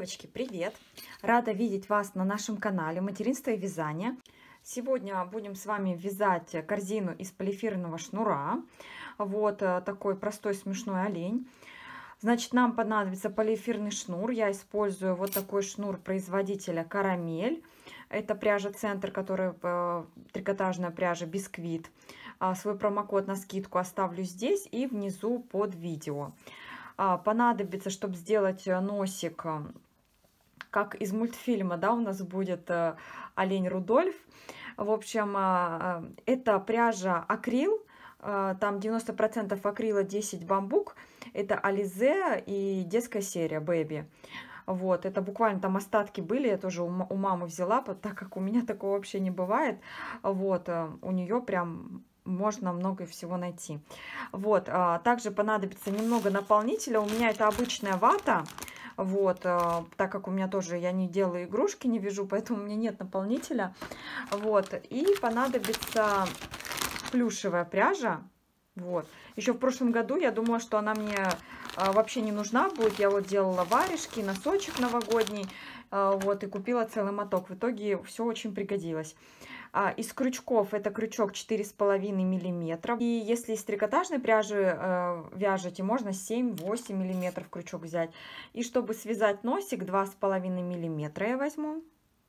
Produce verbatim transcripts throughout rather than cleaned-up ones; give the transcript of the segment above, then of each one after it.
Девочки, привет! Рада видеть вас на нашем канале «Материнство и вязание». Сегодня будем с вами вязать корзину из полиэфирного шнура. Вот такой простой смешной олень. Значит, нам понадобится полиэфирный шнур. Я использую вот такой шнур производителя «Карамель». Это пряжа «Центр», которая трикотажная пряжа «Бисквит». Свой промокод на скидку оставлю здесь и внизу под видео. Понадобится, чтобы сделать носик, как из мультфильма, да, у нас будет олень Рудольф. В общем, это пряжа акрил, там девяносто процентов акрила, десять бамбук. Это Ализе и детская серия Baby. Вот, это буквально там остатки были, я тоже у мамы взяла, так как у меня такого вообще не бывает. Вот, у нее прям можно много всего найти. Вот, также понадобится немного наполнителя. У меня это обычная вата. Вот, так как у меня тоже, я не делаю игрушки, не вяжу, поэтому у меня нет наполнителя. Вот, и понадобится плюшевая пряжа. Вот, еще в прошлом году я думала, что она мне вообще не нужна будет. Я вот делала варежки, носочек новогодний, вот, и купила целый моток. В итоге все очень пригодилось. Из крючков это крючок четыре с половиной миллиметра. И если из трикотажной пряжи э, вяжете, можно семь-восемь миллиметров крючок взять. И чтобы связать носик, два с половиной миллиметра я возьму.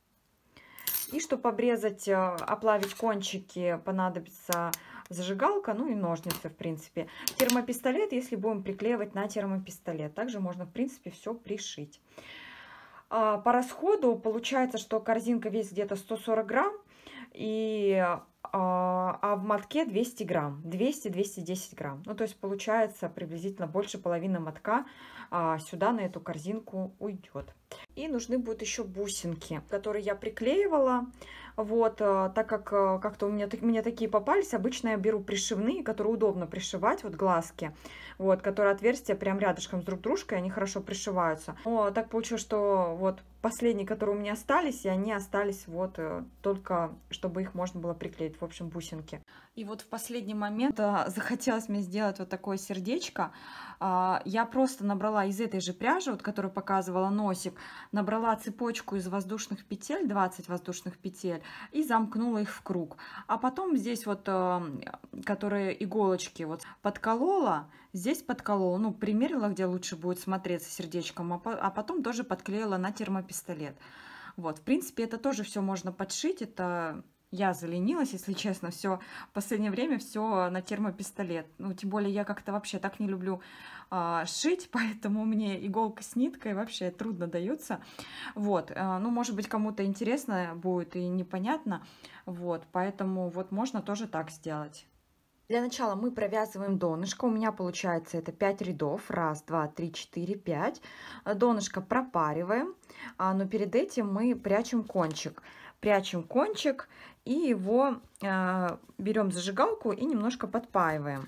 И чтобы обрезать, э, оплавить кончики, понадобится зажигалка, ну и ножницы, в принципе. Термопистолет, если будем приклеивать на термопистолет. Также можно, в принципе, все пришить. А, по расходу получается, что корзинка весит где-то сто сорок грамм. И, а, а в мотке двести грамм, двести-двести десять грамм. Ну, то есть получается приблизительно больше половины мотка а, сюда на эту корзинку уйдет. И нужны будут еще бусинки, которые я приклеивала. Вот, так как как-то у меня, у меня такие попались, обычно я беру пришивные, которые удобно пришивать, вот глазки, вот, которые отверстия прям рядышком с друг дружкой, они хорошо пришиваются. Но так получилось, что вот последние, которые у меня остались, и они остались вот только, чтобы их можно было приклеить, в общем, бусинки. И вот в последний момент захотелось мне сделать вот такое сердечко. Я просто набрала из этой же пряжи, вот, которую показывала носик, набрала цепочку из воздушных петель, двадцать воздушных петель, и замкнула их в круг. А потом здесь вот, которые иголочки, вот подколола, здесь подколола, ну, примерила, где лучше будет смотреться сердечком, а потом тоже подклеила на термопистолет. Вот, в принципе, это тоже все можно подшить, это... Я заленилась, если честно, все в последнее время все на термопистолет. Ну, тем более я как-то вообще так не люблю а, шить, поэтому мне иголка с ниткой вообще трудно дается. Вот, а, ну, может быть, кому-то интересно будет и непонятно, вот, поэтому вот можно тоже так сделать. Для начала мы провязываем донышко. У меня получается это пять рядов. Раз, два, три, четыре, пять. Донышко пропариваем, но перед этим мы прячем кончик. Прячем кончик и его э, берем зажигалку и немножко подпаиваем.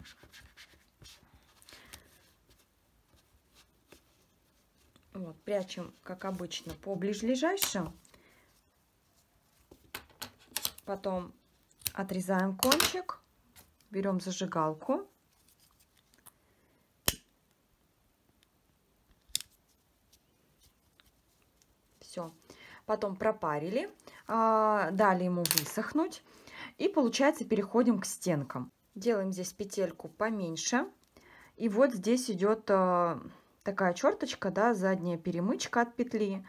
Вот, прячем, как обычно, по ближайшим. Потом отрезаем кончик, берем зажигалку. Все. Потом пропарили, дали ему высохнуть, и получается переходим к стенкам. Делаем здесь петельку поменьше, и вот здесь идет такая черточка, да, задняя перемычка от петли.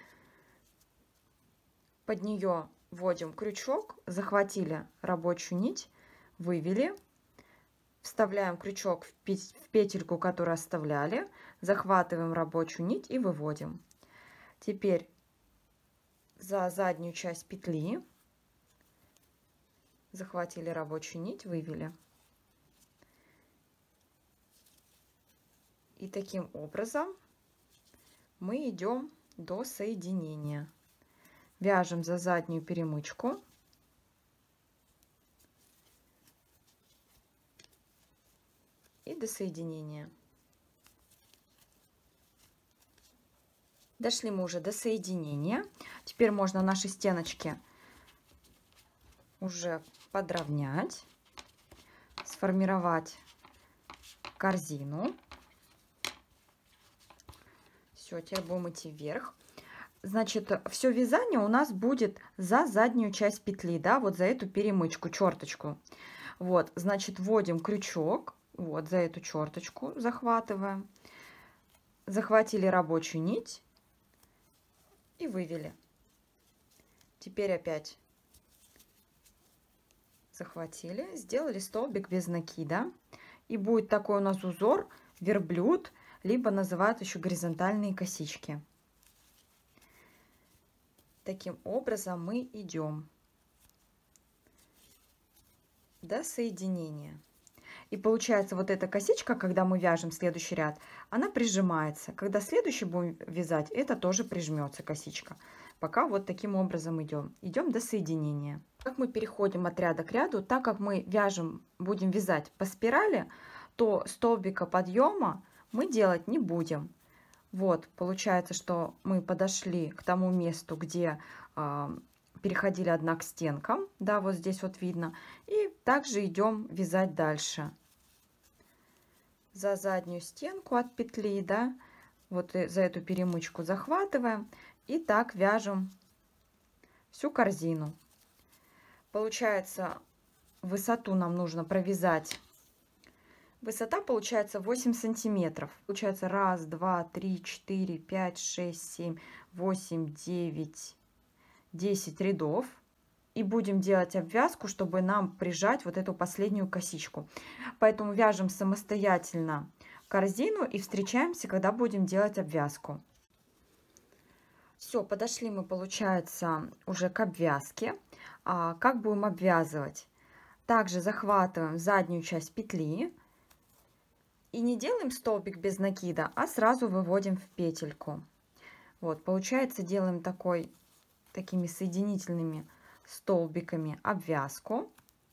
Под нее вводим крючок, захватили рабочую нить, вывели, вставляем крючок в петельку, которую оставляли, захватываем рабочую нить и выводим. Теперь за заднюю часть петли захватили рабочую нить, вывели. И таким образом мы идем до соединения. Вяжем за заднюю перемычку. И до соединения. Дошли мы уже до соединения. Теперь можно наши стеночки уже подровнять, сформировать корзину. Все, теперь будем идти вверх. Значит, все вязание у нас будет за заднюю часть петли, да, вот за эту перемычку, черточку. Вот, значит, вводим крючок, вот за эту черточку захватываем, захватили рабочую нить и вывели. Теперь опять захватили, сделали столбик без накида, и будет такой у нас узор верблюд, либо называют еще горизонтальные косички. Таким образом мы идем до соединения. И получается, вот эта косичка, когда мы вяжем следующий ряд, она прижимается. Когда следующий будем вязать, это тоже прижмется косичка. Пока вот таким образом идем. Идем до соединения. Как мы переходим от ряда к ряду, так как мы вяжем, будем вязать по спирали, то столбика подъема мы делать не будем. Вот, получается, что мы подошли к тому месту, где э, переходили одна к стенкам, да, вот здесь вот видно, и также идем вязать дальше. За заднюю стенку от петли, да, вот за эту перемычку захватываем, и так вяжем всю корзину. Получается, высоту нам нужно провязать. Высота получается восемь сантиметров. Получается раз, два, три, четыре, пять, шесть, семь, восемь, девять, десять рядов. И будем делать обвязку, чтобы нам прижать вот эту последнюю косичку. Поэтому вяжем самостоятельно корзину и встречаемся, когда будем делать обвязку. Все, подошли мы, получается, уже к обвязке. А как будем обвязывать? Также захватываем заднюю часть петли. И не делаем столбик без накида, а сразу выводим в петельку. Вот, получается, делаем такой, такими соединительными столбиками обвязку.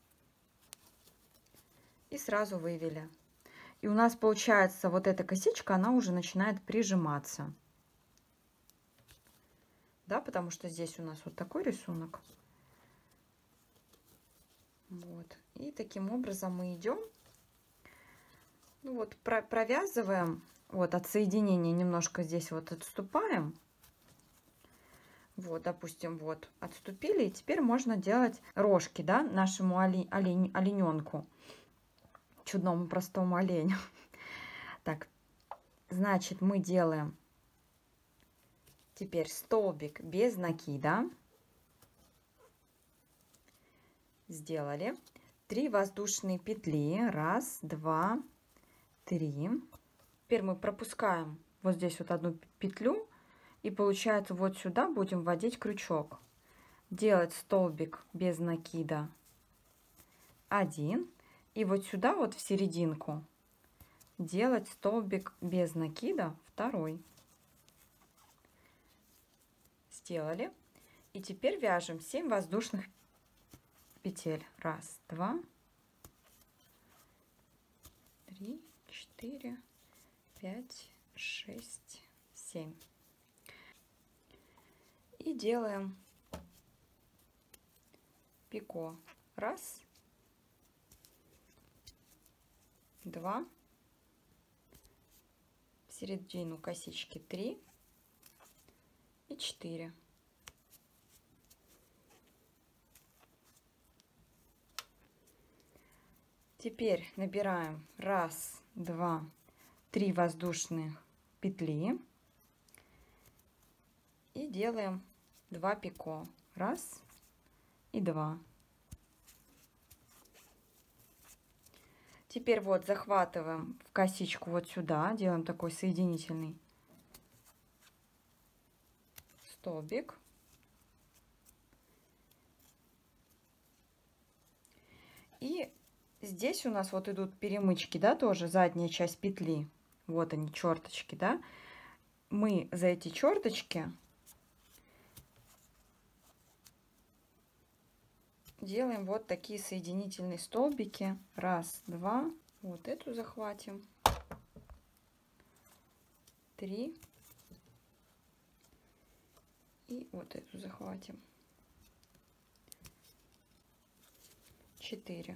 И сразу вывели. И у нас получается вот эта косичка, она уже начинает прижиматься. Да, потому что здесь у нас вот такой рисунок. Вот. И таким образом мы идем. Ну вот, про провязываем, вот от соединения немножко здесь вот отступаем. Вот, допустим, вот отступили, и теперь можно делать рожки, да, нашему олень, олень, олененку, чудному простому оленю. Так, значит, мы делаем теперь столбик без накида. Сделали три воздушные петли, раз, два, три. Теперь мы пропускаем вот здесь вот одну петлю, и получается вот сюда будем вводить крючок, делать столбик без накида один, и вот сюда вот в серединку делать столбик без накида второй. Сделали. И теперь вяжем семь воздушных петель. Раз, два, три, четыре, пять, шесть, семь. И делаем пико. Раз, два, в середину косички три и четыре. Теперь набираем раз, два, три воздушных петли и делаем два пико. Раз и два. Теперь вот захватываем в косичку вот сюда, делаем такой соединительный столбик. И здесь у нас вот идут перемычки, да, тоже задняя часть петли. Вот они, черточки, да. Мы за эти черточки делаем вот такие соединительные столбики. Раз, два. Вот эту захватим. Три. И вот эту захватим. Четыре.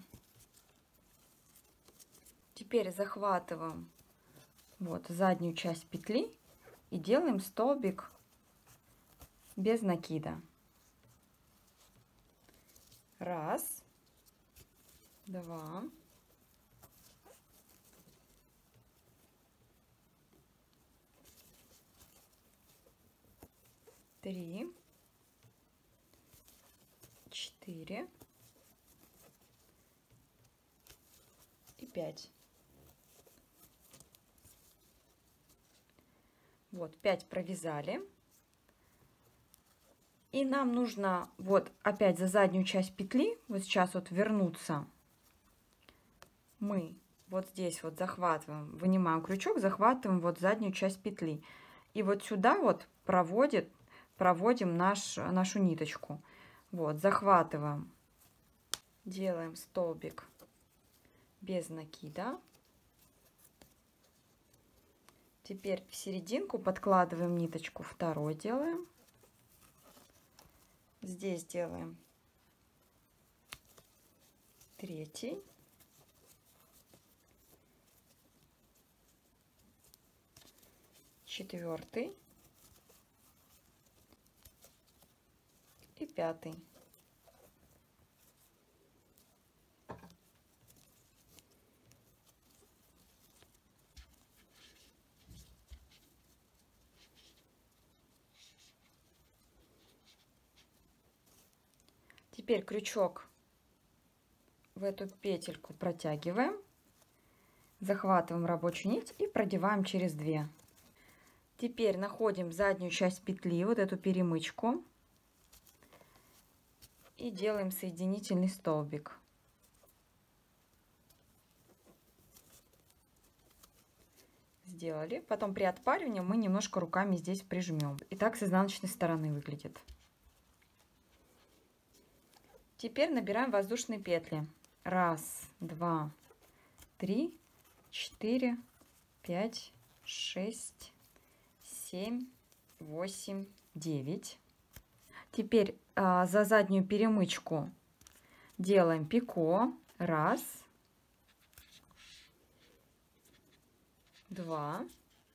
Теперь захватываем вот заднюю часть петли и делаем столбик без накида. Раз, два, три, четыре и пять. Вот, пять провязали. И нам нужно вот опять за заднюю часть петли, вот сейчас вот вернуться. Мы вот здесь вот захватываем, вынимаем крючок, захватываем вот заднюю часть петли. И вот сюда вот проводит, проводим наш, нашу ниточку. Вот, захватываем, делаем столбик без накида. Теперь в серединку подкладываем ниточку, второй делаем. Здесь делаем третий. Четвертый. И пятый. Теперь крючок в эту петельку протягиваем, захватываем рабочую нить и продеваем через две. Теперь находим заднюю часть петли, вот эту перемычку, и делаем соединительный столбик. Сделали. Потом при отпаривании мы немножко руками здесь прижмем. И так с изнаночной стороны выглядит. Теперь набираем воздушные петли. Раз, два, три, четыре, пять, шесть, семь, восемь, девять. Теперь а, за заднюю перемычку делаем пико. Раз, два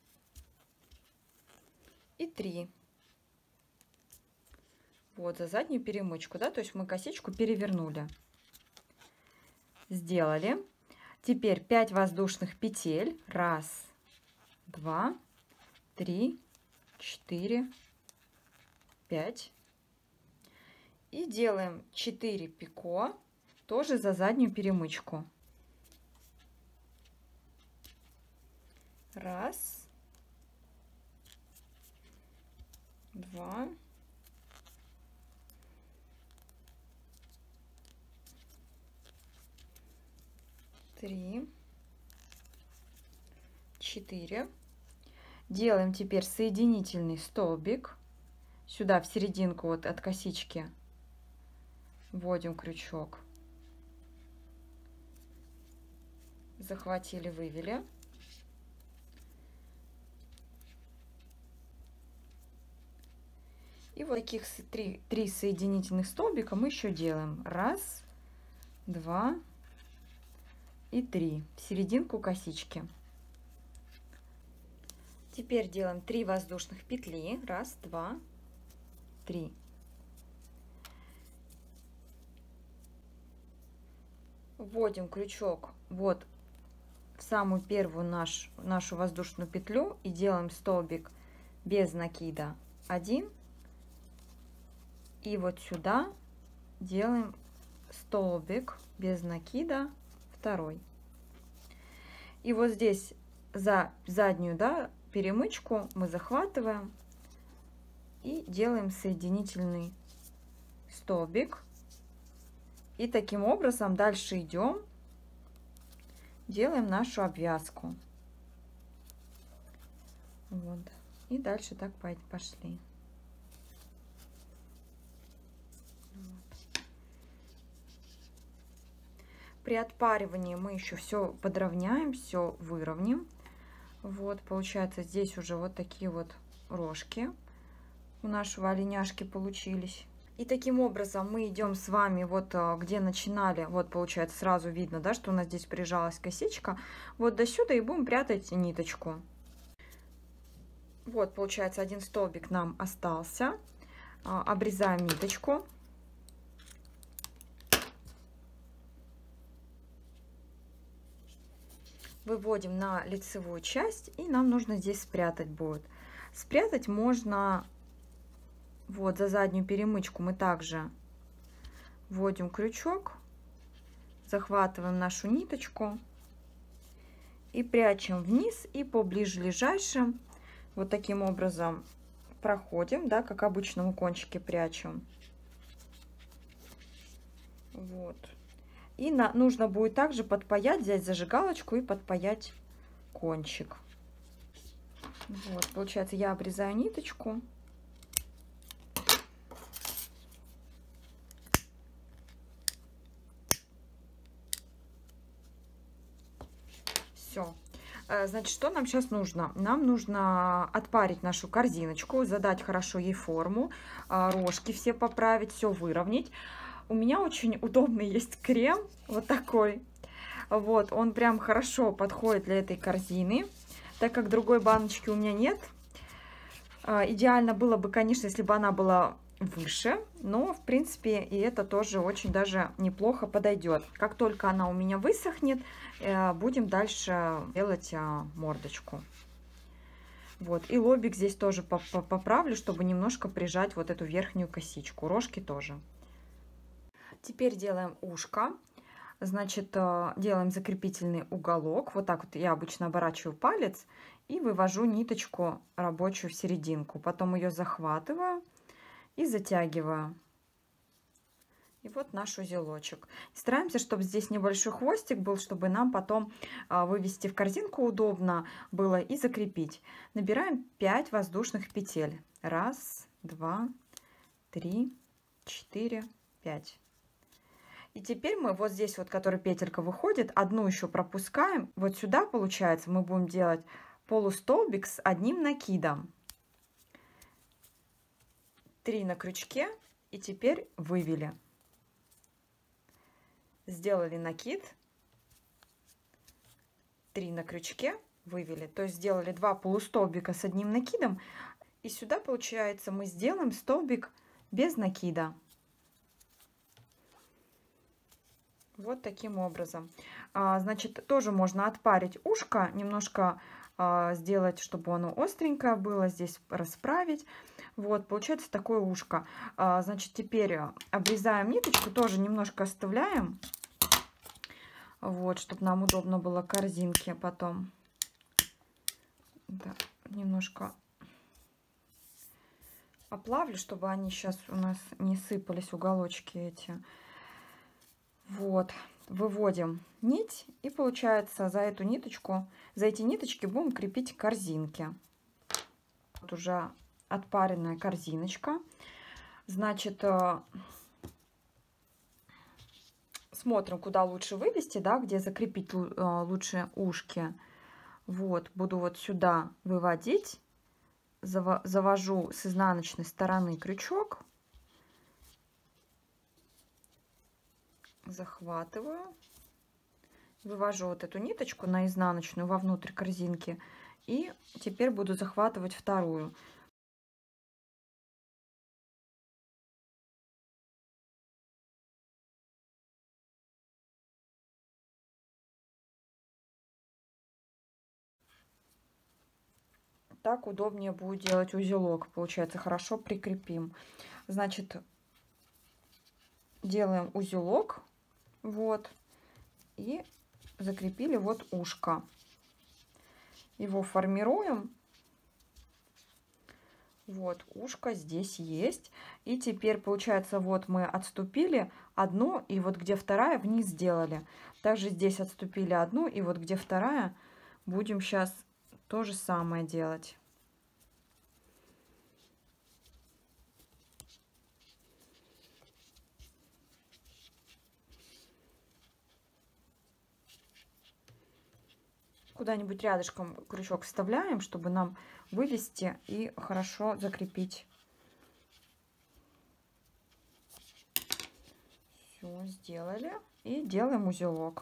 и три. Вот за заднюю перемычку, да, то есть мы косичку перевернули. Сделали. Теперь пять воздушных петель. Раз, два, три, четыре, пять. И делаем четыре пико, тоже за заднюю перемычку. Раз, два, три, четыре. Делаем теперь соединительный столбик. Сюда в серединку вот от косички вводим крючок. Захватили, вывели. И вот таких три, три соединительных столбика мы еще делаем. Раз, два и три. В серединку косички. Теперь делаем три воздушных петли. Раз, два, три. Вводим крючок вот в самую первую наш, нашу воздушную петлю и делаем столбик без накида один. И вот сюда делаем столбик без накида второй. И вот здесь за заднюю, да, перемычку мы захватываем и делаем соединительный столбик. И таким образом дальше идем, делаем нашу обвязку. Вот. И дальше так пошли. Вот. При отпаривании мы еще все подровняем, все выровняем. Вот, получается, здесь уже вот такие вот рожки у нашего оленяшки получились. И таким образом мы идем с вами вот где начинали, вот получается сразу видно, да, что у нас здесь прижалась косичка, вот до сюда и будем прятать ниточку. Вот получается один столбик нам остался. Обрезаем ниточку. Выводим на лицевую часть, и нам нужно здесь спрятать будет. Спрятать можно вот за заднюю перемычку. Мы также вводим крючок, захватываем нашу ниточку и прячем вниз, и по ближайшим вот таким образом проходим, да, как обычно мы кончики прячем. Вот. И на, нужно будет также подпаять, взять зажигалочку и подпаять кончик. Вот, получается, я обрезаю ниточку. Все. Значит, что нам сейчас нужно? Нам нужно отпарить нашу корзиночку, задать хорошо ей форму, рожки все поправить, все выровнять. У меня очень удобный есть крем, вот такой. Вот, он прям хорошо подходит для этой корзины, так как другой баночки у меня нет. Идеально было бы, конечно, если бы она была выше, но, в принципе, и это тоже очень даже неплохо подойдет. Как только она у меня высохнет, будем дальше делать мордочку. Вот, и лобик здесь тоже поправлю, чтобы немножко прижать вот эту верхнюю косичку, рожки тоже. Теперь делаем ушко. Значит, делаем закрепительный уголок. Вот так вот я обычно оборачиваю палец и вывожу ниточку рабочую в серединку. Потом ее захватываю и затягиваю. И вот наш узелочек. Стараемся, чтобы здесь небольшой хвостик был, чтобы нам потом вывести в корзинку удобно было и закрепить. Набираем пять воздушных петель. Раз, два, три, четыре, пять. И теперь мы вот здесь вот, которая петелька выходит, одну еще пропускаем. Вот сюда, получается, мы будем делать полустолбик с одним накидом. Три на крючке, и теперь вывели. Сделали накид. Три на крючке, вывели. То есть сделали два полустолбика с одним накидом. И сюда, получается, мы сделаем столбик без накида. Вот таким образом. Значит, тоже можно отпарить ушко, немножко сделать, чтобы оно остренькое было, здесь расправить. Вот, получается такое ушко. Значит, теперь обрезаем ниточку, тоже немножко оставляем. Вот, чтобы нам удобно было корзинки потом. Да, немножко оплавлю, чтобы они сейчас у нас не сыпались, уголочки эти. Вот, выводим нить, и получается за эту ниточку, за эти ниточки будем крепить корзинки. Вот уже отпаренная корзиночка. Значит, смотрим, куда лучше вывести, да, где закрепить лучше ушки. Вот, буду вот сюда выводить, завожу с изнаночной стороны крючок. Захватываю, вывожу вот эту ниточку на изнаночную вовнутрь корзинки, и теперь буду захватывать вторую. Так удобнее будет делать узелок, получается, хорошо прикрепим. Значит, делаем узелок. Вот, и закрепили вот ушко. Его формируем. Вот, ушко здесь есть. И теперь, получается, вот мы отступили одну, и вот где вторая, вниз сделали. Также здесь отступили одну, и вот где вторая, будем сейчас то же самое делать. Куда-нибудь рядышком крючок вставляем, чтобы нам вывести и хорошо закрепить. Все сделали. И делаем узелок.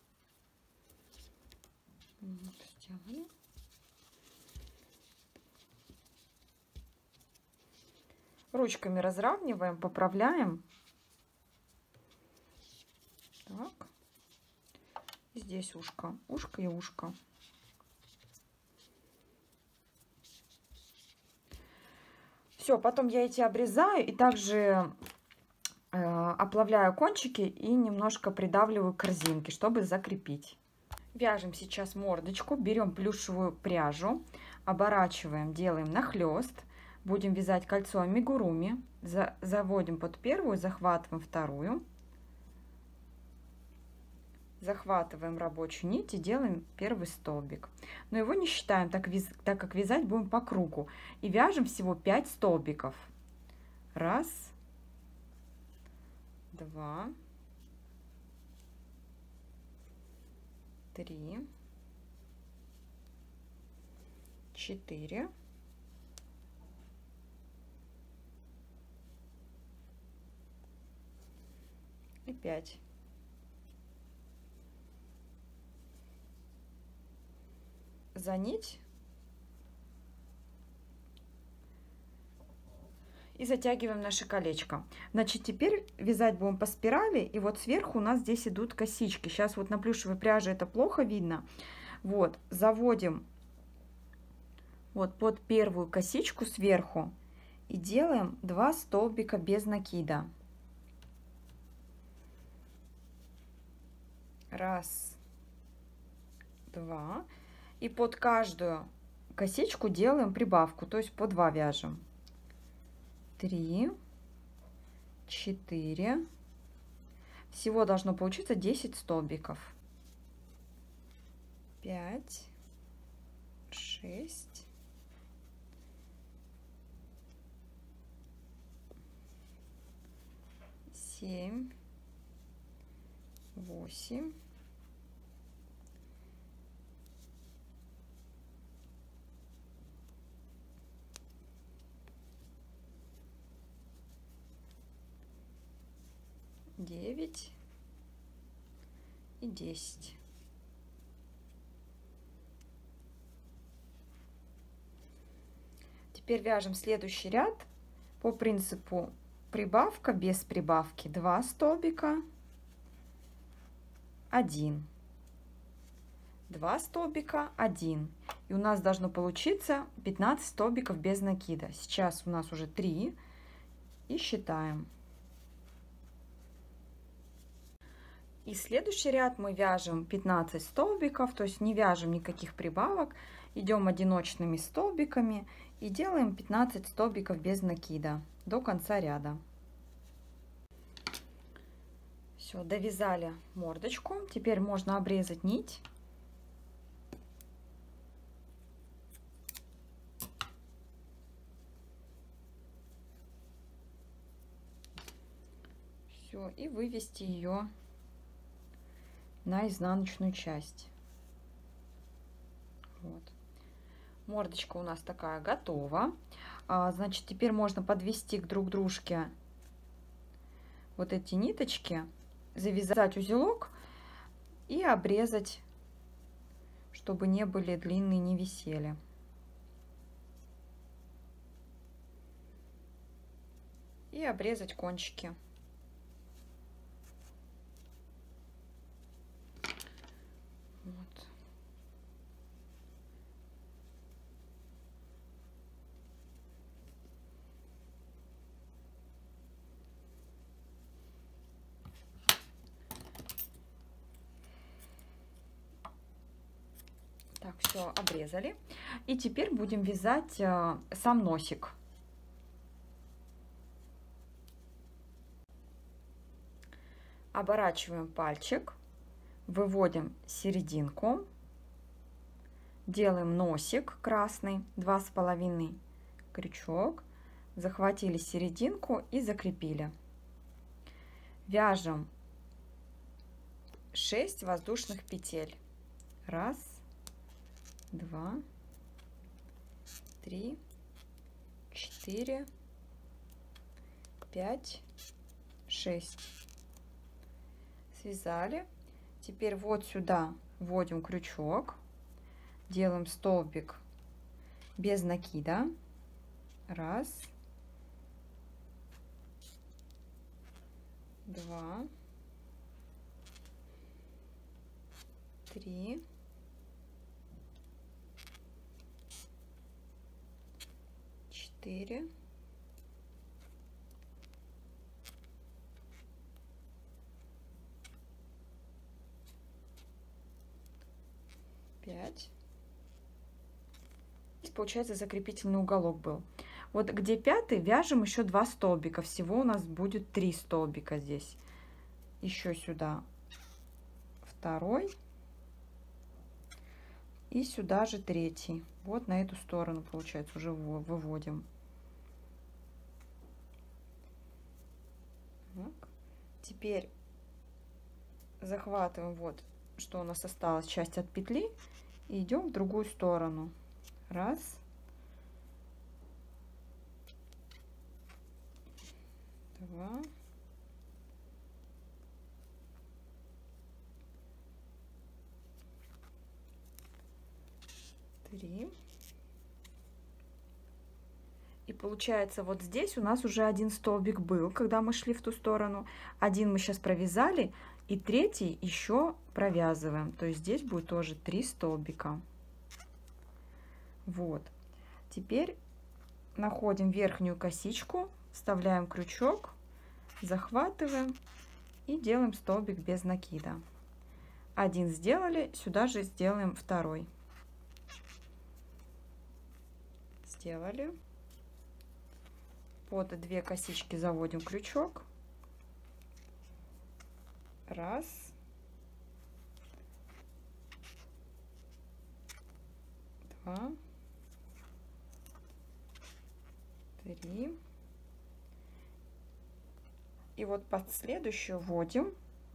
Вот, сделали. Ручками разравниваем, поправляем. Так. И здесь ушко, ушко и ушко. Все, потом я эти обрезаю и также э, оплавляю кончики и немножко придавливаю к корзинке, чтобы закрепить. Вяжем сейчас мордочку, берем плюшевую пряжу, оборачиваем, делаем нахлест. Будем вязать кольцо амигуруми. За, заводим под первую, захватываем вторую. Захватываем рабочую нить и делаем первый столбик. Но его не считаем, так, вяз, так как вязать будем по кругу. И вяжем всего пять столбиков. Раз, два, три, четыре, и пять. За нить и затягиваем наше колечко. Значит, теперь вязать будем по спирали, и вот сверху у нас здесь идут косички. Сейчас вот на плюшевой пряже это плохо видно. Вот, заводим вот под первую косичку сверху и делаем два столбика без накида. Раз, два. И под каждую косичку делаем прибавку, то есть по два вяжем. Три, четыре. Всего должно получиться десять столбиков. Пять, шесть, семь, восемь, девять и десять. Теперь вяжем следующий ряд по принципу прибавка без прибавки. два столбика, один, два столбика, один. И у нас должно получиться пятнадцать столбиков без накида. Сейчас у нас уже три. И считаем. И следующий ряд мы вяжем пятнадцать столбиков, то есть не вяжем никаких прибавок, идем одиночными столбиками и делаем пятнадцать столбиков без накида до конца ряда. Все, довязали мордочку, теперь можно обрезать нить. Все, и вывести ее на изнаночную часть. Вот. Мордочка у нас такая готова. А, значит, теперь можно подвести к друг дружке вот эти ниточки, завязать узелок и обрезать, чтобы не были длинные, не висели. И обрезать кончики. Так, все обрезали. И теперь будем вязать э, сам носик. Оборачиваем пальчик, выводим серединку, делаем носик красный, два с половиной крючок, захватили серединку и закрепили. Вяжем шесть воздушных петель. Раз, два, три, четыре, пять, шесть. Связали. Теперь вот сюда вводим крючок, делаем столбик без накида. Раз, два, три, четыре, пять. Здесь получается закрепительный уголок был. Вот где пятый, вяжем еще два столбика. Всего у нас будет три столбика здесь. Еще сюда второй. И сюда же третий. Вот на эту сторону, получается, уже выводим. Так. Теперь захватываем, вот, что у нас осталась часть от петли. И идем в другую сторону. Раз. Два. Три. И получается, вот здесь у нас уже один столбик был, когда мы шли в ту сторону. Один мы сейчас провязали, и третий еще провязываем. То есть здесь будет тоже три столбика. Вот. Теперь находим верхнюю косичку, вставляем крючок, захватываем и делаем столбик без накида. Один сделали, сюда же сделаем второй. Сделали. Под две косички заводим крючок. Раз. Два. Три. И вот под следующую вводим.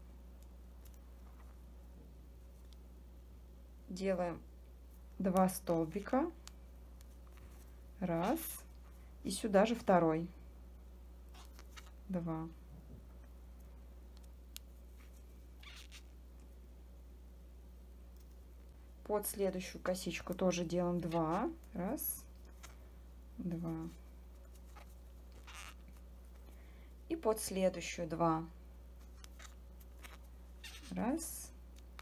Делаем два столбика. Раз. И сюда же второй. Два. Под следующую косичку тоже делаем два. Раз. Два. И под следующую два. Раз.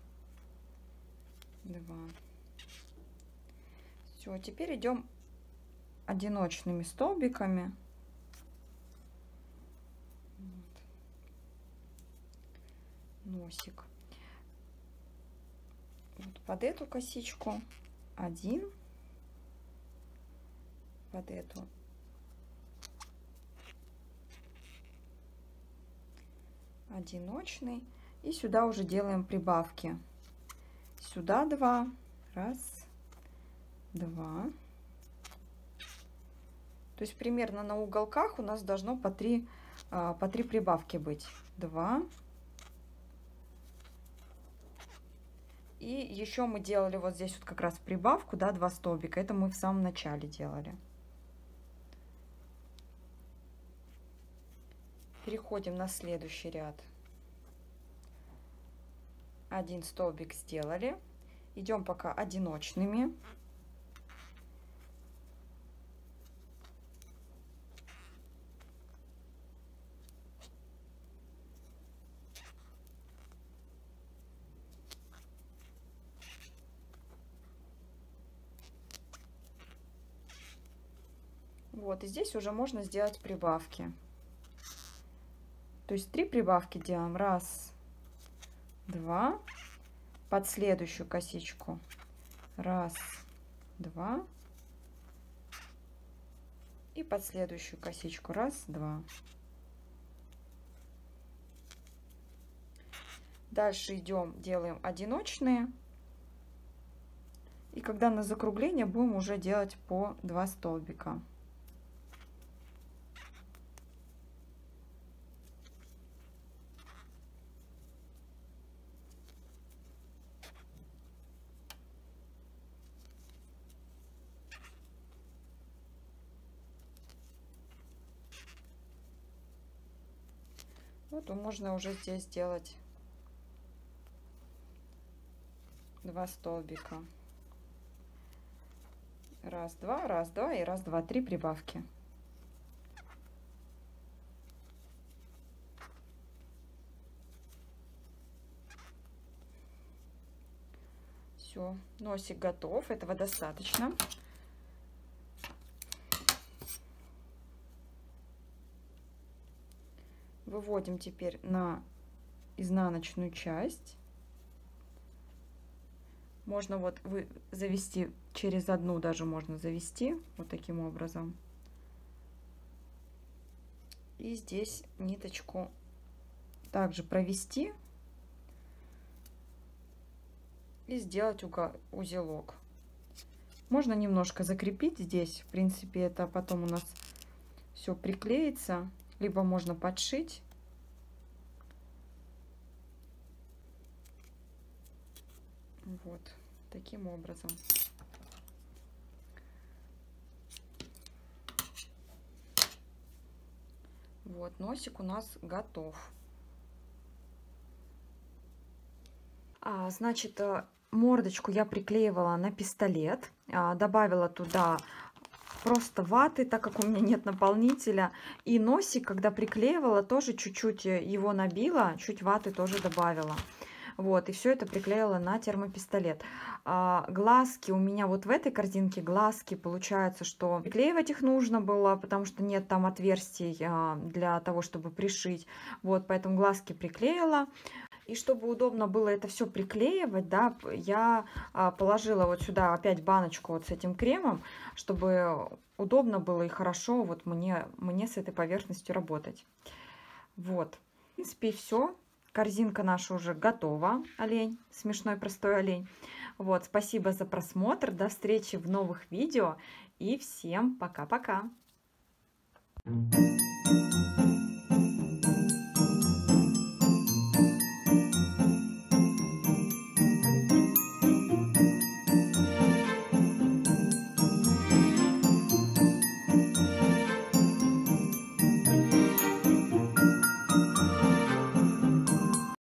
Два. Все, теперь идем одиночными столбиками. Вот. Носик. Вот под эту косичку один, под эту одиночный, и сюда уже делаем прибавки. Сюда два, раз, два. То есть примерно на уголках у нас должно по три, по три прибавки быть. Два. И еще мы делали вот здесь вот как раз прибавку, да, два столбика. Это мы в самом начале делали. Переходим на следующий ряд. Один столбик сделали. Идем пока одиночными. Вот, и здесь уже можно сделать прибавки. То есть три прибавки делаем. Раз, два. Под следующую косичку. Раз, два. И под следующую косичку. Раз, два. Дальше идем, делаем одиночные. И когда на закругление будем уже делать по два столбика. Вот можно уже здесь сделать два столбика. Раз, два, раз, два и раз, два, три прибавки. Все, носик готов, этого достаточно. Выводим теперь на изнаночную часть. Можно вот вы завести через одну, даже можно завести вот таким образом. И здесь ниточку также провести и сделать узелок. Можно немножко закрепить здесь, в принципе, это потом у нас все приклеится, либо можно подшить. Вот таким образом. Вот, носик у нас готов. А, значит, мордочку я приклеивала на пистолет, а, добавила туда просто ваты, так как у меня нет наполнителя. И носик, когда приклеивала, тоже чуть-чуть его набила, чуть ваты тоже добавила. Вот, и все это приклеила на термопистолет. А, глазки у меня вот в этой корзинке, глазки, получается, что приклеивать их нужно было, потому что нет там отверстий а, для того, чтобы пришить. Вот, поэтому глазки приклеила. И чтобы удобно было это все приклеивать, да, я а, положила вот сюда опять баночку вот с этим кремом, чтобы удобно было и хорошо вот мне, мне с этой поверхностью работать. Вот, в принципе, все. Корзинка наша уже готова, олень, смешной простой олень. Вот, спасибо за просмотр, до встречи в новых видео и всем пока-пока.